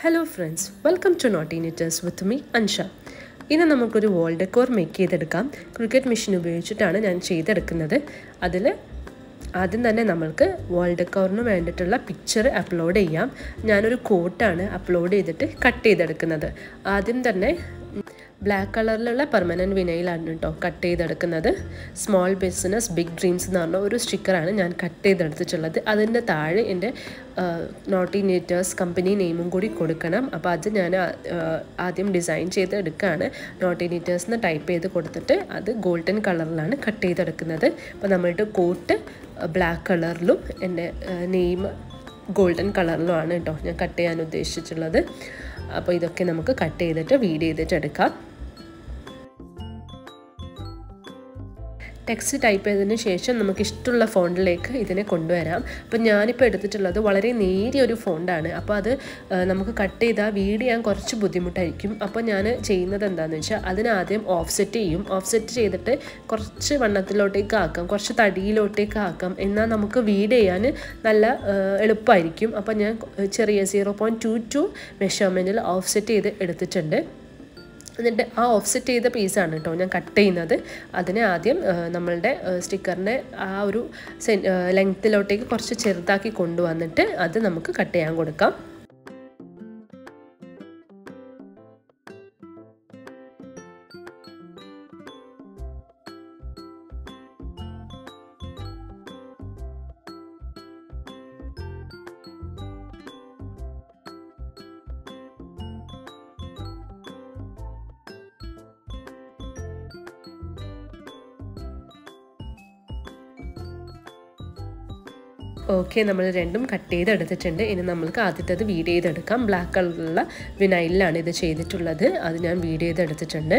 Hello friends, welcome to Naughty Knitters with me, Ansha. ഇന്ന് നമുക്കൊരു wall decor make ചെയ്തെടുക്കാം. Cricut machine ഉപയോഗിച്ചിട്ടാണ് ഞാൻ ചെയ്തെടുക്കുന്നത്. അതിൽ ആദ്യം തന്നെ നമുക്ക് wall decorന് വേണ്ടിയിട്ടുള്ള പിക്ചർ അപ്ലോഡ് ചെയ്യാം. ഞാനൊരു കോട്ടാണ് അപ്ലോഡ് ചെയ്തിട്ട് കട്ട് ചെയ്തെടുക്കുന്നത്. ആദ്യം തന്നെ ബ്ലാക്ക് കളറിലുള്ള പെർമനൻറ്റ് വിനയിലാണ് കേട്ടോ കട്ട് ചെയ്തെടുക്കുന്നത്. സ്മോൾ ബിസിനസ് ബിഗ് ഡ്രീംസ് എന്ന് പറഞ്ഞ ഒരു സ്റ്റിക്കറാണ് ഞാൻ കട്ട് ചെയ്തെടുത്തിട്ടുള്ളത്. അതിൻ്റെ താഴെ എൻ്റെ നോട്ടി നീറ്റേഴ്സ് കമ്പനി നെയിമും കൂടി കൊടുക്കണം. അപ്പോൾ അത് ഞാൻ ആദ്യം ഡിസൈൻ ചെയ്ത് എടുക്കുകയാണ്. നോട്ടി നീറ്റേഴ്സ് എന്ന് ടൈപ്പ് ചെയ്ത് കൊടുത്തിട്ട് അത് ഗോൾഡൻ കളറിലാണ് കട്ട് ചെയ്തെടുക്കുന്നത്. അപ്പോൾ നമ്മളുടെ കോട്ട് ബ്ലാക്ക് കളറിലും എൻ്റെ നെയിം ഗോൾഡൻ കളറിലുമാണ് കേട്ടോ ഞാൻ കട്ട് ചെയ്യാൻ ഉദ്ദേശിച്ചിട്ടുള്ളത്. അപ്പോൾ ഇതൊക്കെ നമുക്ക് കട്ട് ചെയ്തിട്ട് വീഡ് ചെയ്തിട്ട് എടുക്കാം. ടെക്സ്റ്റ് ടൈപ്പ് ചെയ്തതിന് ശേഷം നമുക്ക് ഇഷ്ടമുള്ള ഫോണ്ടിലേക്ക് ഇതിനെ കൊണ്ടുവരാം. അപ്പം ഞാനിപ്പോൾ എടുത്തിട്ടുള്ളത് വളരെ നേരിയൊരു ഫോണ്ടാണ്. അപ്പോൾ അത് നമുക്ക് കട്ട് ചെയ്താൽ വീഡ് ചെയ്യാൻ കുറച്ച് ബുദ്ധിമുട്ടായിരിക്കും. അപ്പോൾ ഞാൻ ചെയ്യുന്നത് എന്താണെന്ന് വെച്ചാൽ അതിനാദ്യം ഓഫ്സെറ്റ് ചെയ്യും. ഓഫ്സെറ്റ് ചെയ്തിട്ട് കുറച്ച് വണ്ണത്തിലോട്ടേക്ക് ആക്കാം, കുറച്ച് തടിയിലോട്ടേക്ക് ആക്കാം. എന്നാൽ നമുക്ക് വീഡ് ചെയ്യാൻ നല്ല എളുപ്പമായിരിക്കും. അപ്പോൾ ഞാൻ ചെറിയ 0.22 മെഷർമെൻറ്റിൽ ഓഫ്സെറ്റ് ചെയ്ത് എടുത്തിട്ടുണ്ട്. എന്നിട്ട് ആ ഓഫ്സെറ്റ് ചെയ്ത പീസാണ് കേട്ടോ ഞാൻ കട്ട് ചെയ്യുന്നത്. അതിനെ ആദ്യം നമ്മളുടെ സ്റ്റിക്കറിൻ്റെ ആ ഒരു ലെങ്ത്തിലോട്ടേക്ക് കുറച്ച് ചെറുതാക്കി കൊണ്ടുവന്നിട്ട് അത് നമുക്ക് കട്ട് ചെയ്യാൻ കൊടുക്കാം. ഓക്കെ, നമ്മൾ രണ്ടും കട്ട് ചെയ്തെടുത്തിട്ടുണ്ട്. ഇനി നമ്മൾക്ക് ആദ്യത്തേത് വീഡ് ചെയ്തെടുക്കാം. ബ്ലാക്ക് കളറിലുള്ള വിനൈലിലാണ് ഇത് ചെയ്തിട്ടുള്ളത്. അത് ഞാൻ വീഡ് ചെയ്തെടുത്തിട്ടുണ്ട്.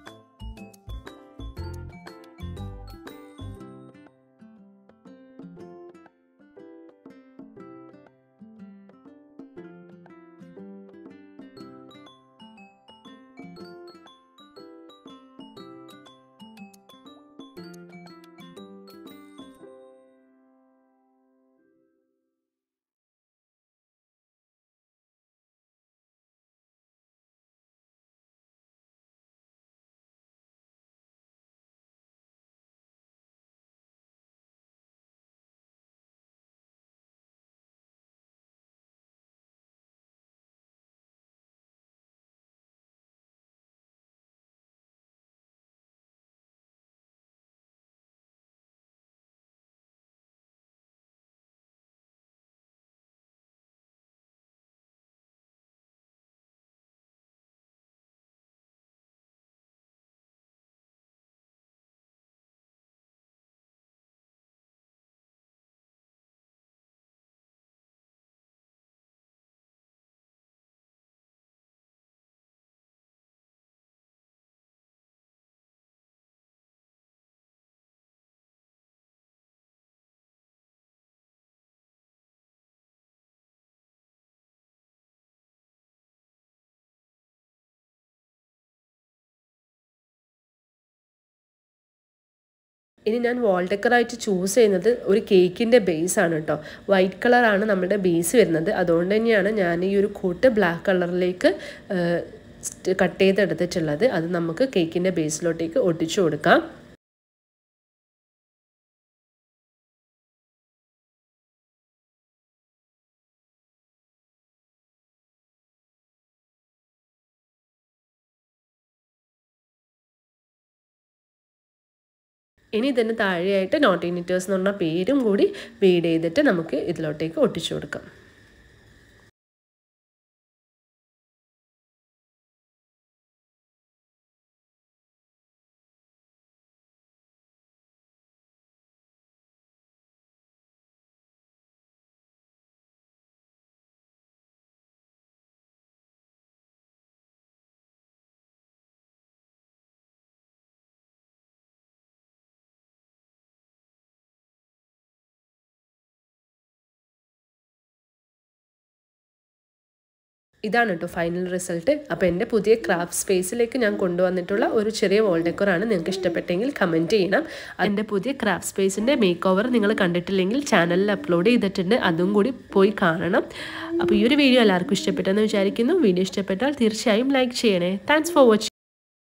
ഇനി ഞാൻ വാൾ ഡെക്കറായിട്ട് ചൂസ് ചെയ്യുന്നത് ഒരു കേക്കിൻ്റെ ബേസാണ് കേട്ടോ. വൈറ്റ് കളറാണ് നമ്മുടെ ബേസ് വരുന്നത്. അതുകൊണ്ട് തന്നെയാണ് ഞാൻ ഈ ഒരു കോട്ട് ബ്ലാക്ക് കളറിലേക്ക് കട്ട് ചെയ്തെടുത്തിട്ടുള്ളത്. അത് നമുക്ക് കേക്കിൻ്റെ ബേസിലോട്ടേക്ക് ഒട്ടിച്ചു കൊടുക്കാം. ഇനി ഇതിന് താഴെയായിട്ട് നോട്ടി നിറ്റേഴ്സ് എന്ന് പറഞ്ഞ പേരും കൂടി വീഡ് ചെയ്തിട്ട് നമുക്ക് ഇതിലോട്ടേക്ക് ഒട്ടിച്ചു കൊടുക്കാം. ഇതാണ് കേട്ടോ ഫൈനൽ റിസൾട്ട്. അപ്പോൾ എൻ്റെ പുതിയ ക്രാഫ്റ്റ് സ്പേസിലേക്ക് ഞാൻ കൊണ്ടുവന്നിട്ടുള്ള ഒരു ചെറിയ വാൾ ഡെക്കറാണ്. നിങ്ങൾക്ക് ഇഷ്ടപ്പെട്ടെങ്കിൽ കമൻറ്റ് ചെയ്യണം. എൻ്റെ പുതിയ ക്രാഫ്റ്റ് സ്പേസിൻ്റെ മേക്ക് ഓവർ നിങ്ങൾ കണ്ടിട്ടില്ലെങ്കിൽ ചാനലിൽ അപ്ലോഡ് ചെയ്തിട്ടുണ്ട്, അതും കൂടി പോയി കാണണം. അപ്പോൾ ഈ ഒരു വീഡിയോ എല്ലാവർക്കും ഇഷ്ടപ്പെട്ടെന്ന് വിചാരിക്കുന്നു. വീഡിയോ ഇഷ്ടപ്പെട്ടാൽ തീർച്ചയായും ലൈക്ക് ചെയ്യണേ. Thanks for watching.